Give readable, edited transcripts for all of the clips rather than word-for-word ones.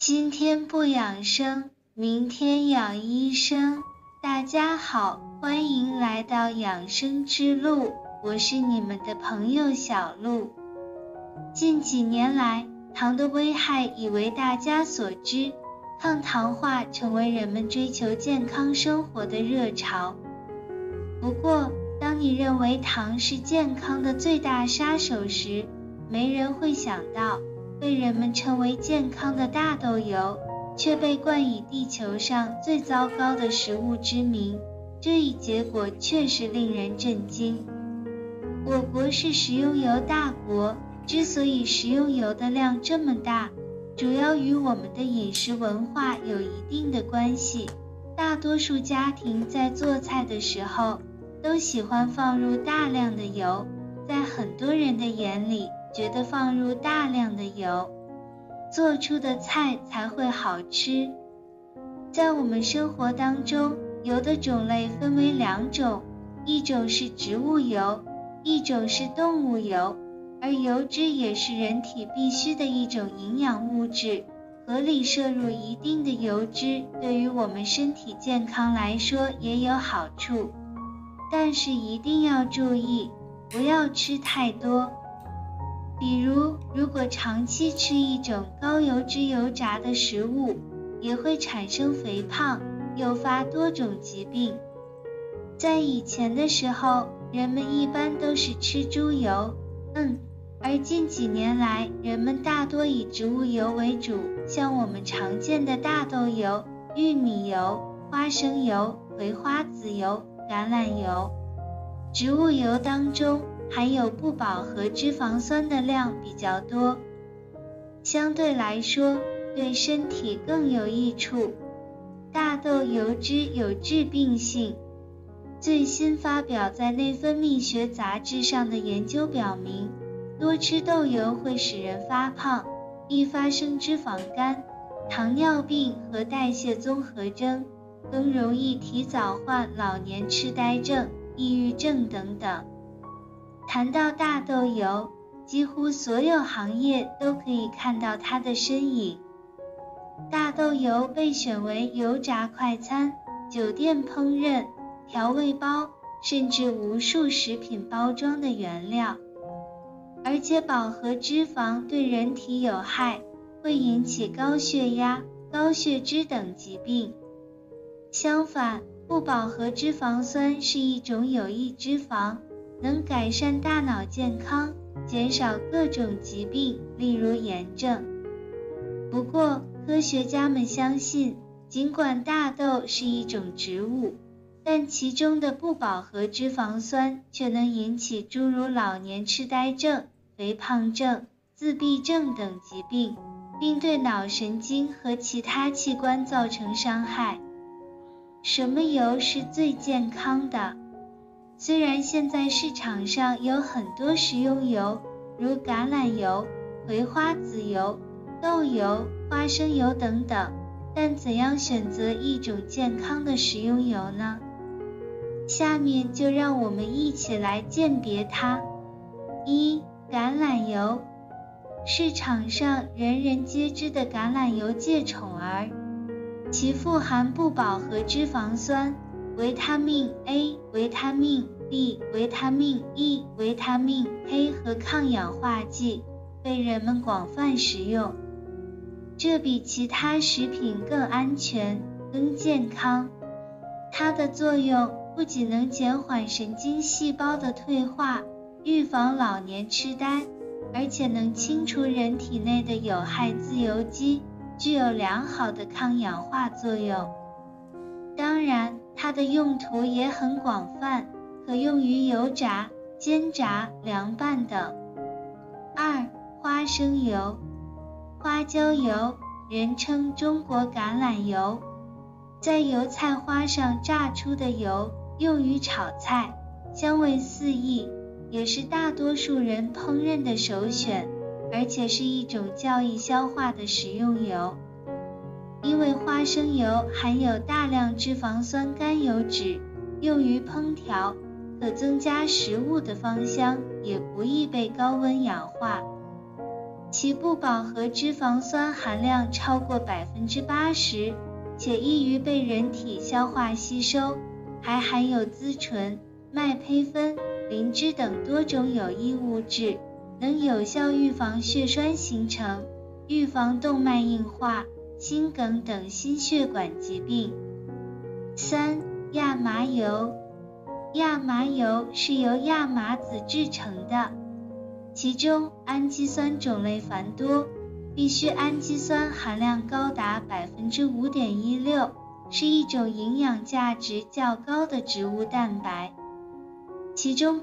今天不养生，明天养医生。大家好，欢迎来到养生之路，我是你们的朋友小鹿。近几年来，糖的危害已为大家所知，抗糖化成为人们追求健康生活的热潮。不过，当你认为糖是健康的最大杀手时，没人会想到，被人们称为健康的大豆油，却被冠以地球上最糟糕的食物之名。这一结果确实令人震惊。我国是食用油大国，之所以食用油的量这么大，主要与我们的饮食文化有一定的关系。大多数家庭在做菜的时候，都喜欢放入大量的油，在很多人的眼里，觉得放入大量的油，做出的菜才会好吃。在我们生活当中，油的种类分为两种，一种是植物油，一种是动物油，而油脂也是人体必需的一种营养物质，合理摄入一定的油脂，对于我们身体健康来说也有好处。但是一定要注意，不要吃太多。比如，如果长期吃一种高油脂油炸的食物，也会产生肥胖，诱发多种疾病。在以前的时候，人们一般都是吃猪油，而近几年来，人们大多以植物油为主，像我们常见的大豆油、玉米油、花生油、葵花籽油、橄榄油。植物油当中含有不饱和脂肪酸的量比较多，相对来说对身体更有益处。大豆油脂有致病性，最新发表在内分泌学杂志上的研究表明，多吃豆油会使人发胖，易发生脂肪肝、糖尿病和代谢综合征，更容易提早患老年痴呆症、抑郁症等等。谈到大豆油，几乎所有行业都可以看到它的身影。大豆油被选为油炸快餐、酒店烹饪、调味包，甚至无数食品包装的原料。而且饱和脂肪对人体有害，会引起高血压、高血脂等疾病。相反，不饱和脂肪酸是一种有益脂肪，能改善大脑健康，减少各种疾病，例如炎症。不过，科学家们相信，尽管大豆是一种植物，但其中的不饱和脂肪酸却能引起诸如老年痴呆症、肥胖症、自闭症等疾病，并对脑神经和其他器官造成伤害。什么油是最健康的？虽然现在市场上有很多食用油，如橄榄油、葵花籽油、豆油、花生油等等，但怎样选择一种健康的食用油呢？下面就让我们一起来鉴别它。1. 橄榄油，市场上人人皆知的橄榄油界宠儿，其富含不饱和脂肪酸、维他命 A、维他命 B、维他命 E、维他命 K 和抗氧化剂，被人们广泛食用。这比其他食品更安全、更健康。它的作用不仅能减缓神经细胞的退化，预防老年痴呆，而且能清除人体内的有害自由基，具有良好的抗氧化作用。当然，它的用途也很广泛，可用于油炸、煎炸、凉拌等。2. 花生油，花椒油，人称中国橄榄油，在油菜花上榨出的油，用于炒菜，香味四溢，也是大多数人烹饪的首选，而且是一种较易消化的食用油。因为花生油含有大量脂肪酸甘油酯，用于烹调，可增加食物的芳香，也不易被高温氧化。 其不饱和脂肪酸含量超过80%，且易于被人体消化吸收，还含有甾醇、麦胚酚、磷脂等多种有益物质，能有效预防血栓形成，预防动脉硬化、心梗等心血管疾病。3. 亚麻油。亚麻油是由亚麻籽制成的，其中氨基酸种类繁多，必需氨基酸含量高达 5.16%， 是一种营养价值较高的植物蛋白，其中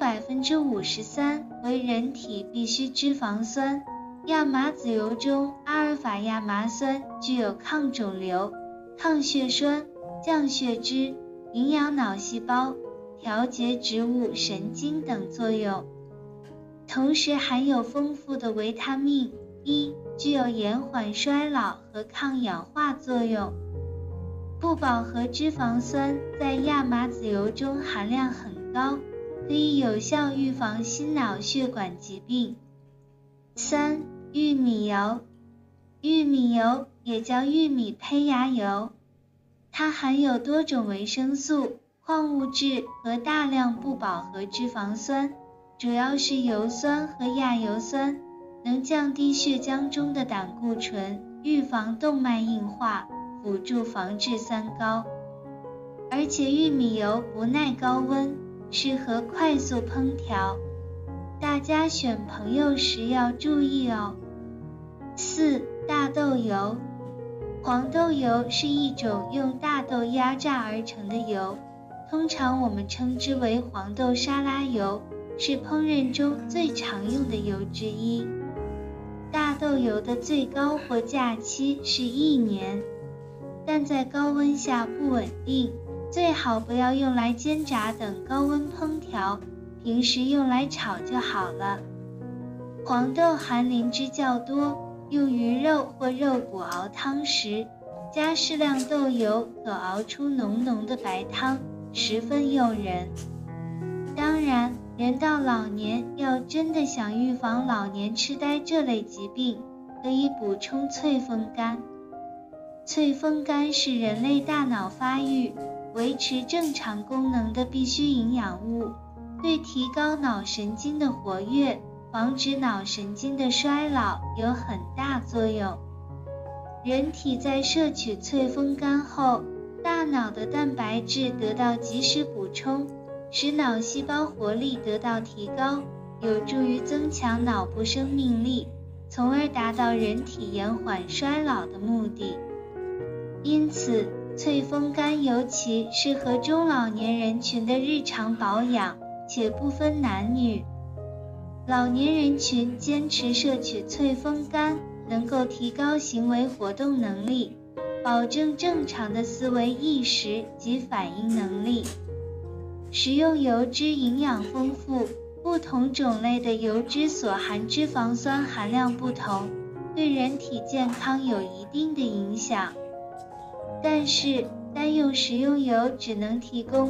53% 为人体必需脂肪酸。亚麻籽油中阿尔法亚麻酸具有抗肿瘤、抗血栓、降血脂、营养脑细胞、调节植物神经等作用，同时含有丰富的维他命 E， 具有延缓衰老和抗氧化作用。不饱和脂肪酸在亚麻籽油中含量很高，可以有效预防心脑血管疾病。3. 玉米油。玉米油也叫玉米胚芽油，它含有多种维生素、矿物质和大量不饱和脂肪酸，主要是油酸和亚油酸，能降低血浆中的胆固醇，预防动脉硬化，辅助防治三高。而且玉米油不耐高温，适合快速烹调，大家选朋友时要注意哦。4. 大豆油。黄豆油是一种用大豆压榨而成的油，通常我们称之为黄豆沙拉油，是烹饪中最常用的油之一。大豆油的最高活价期是1年，但在高温下不稳定，最好不要用来煎炸等高温烹调，平时用来炒就好了。黄豆含磷脂较多，用鱼肉或肉骨熬汤时，加适量豆油可熬出浓浓的白汤，十分诱人。当然，人到老年要真的想预防老年痴呆这类疾病，可以补充翠枫苷。翠枫苷是人类大脑发育、维持正常功能的必需营养物，对提高脑神经的活跃、防止脑神经的衰老有很大作用。人体在摄取翠枫苷后，大脑的蛋白质得到及时补充，使脑细胞活力得到提高，有助于增强脑部生命力，从而达到人体延缓衰老的目的。因此，翠枫苷尤其适合中老年人群的日常保养，且不分男女。老年人群坚持摄取翠枫苷，能够提高行为活动能力，保证正常的思维意识及反应能力。食用油脂营养丰富，不同种类的油脂所含脂肪酸含量不同，对人体健康有一定的影响。但是，单用食用油只能提供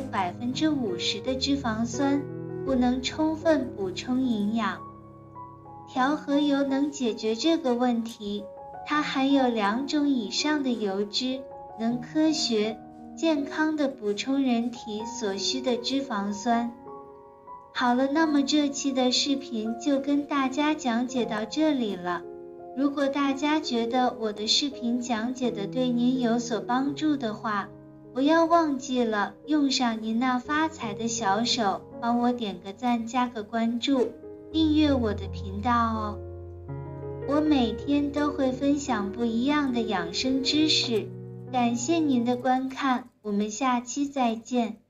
50% 的脂肪酸，不能充分补充营养。调和油能解决这个问题，它含有2种以上的油脂，能科学、健康地补充人体所需的脂肪酸。好了，那么这期的视频就跟大家讲解到这里了。如果大家觉得我的视频讲解的对您有所帮助的话，不要忘记了用上您那发财的小手，帮我点个赞，加个关注，订阅我的频道哦。我每天都会分享不一样的养生知识，感谢您的观看，我们下期再见。